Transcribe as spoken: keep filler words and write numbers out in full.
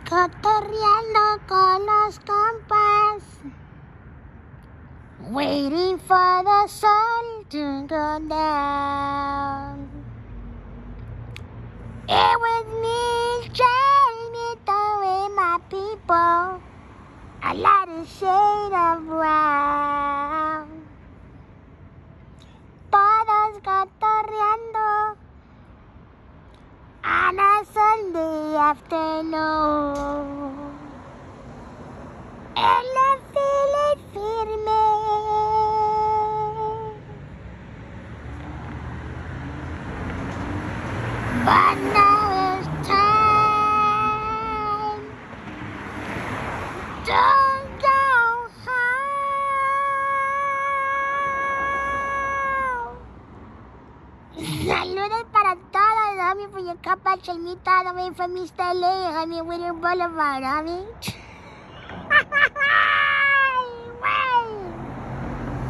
Cotorreando con los compas, waiting for the sun to go down. It was me, Jamie, with my people, a lot of shade of brown. Todos cotorreando on a Sunday afternoon. En la fila firme. But now it's time to go home. Saludos para todos, homie, for your compa, Chelmita, homie, from East L A, homie, Whittier Boulevard, homie.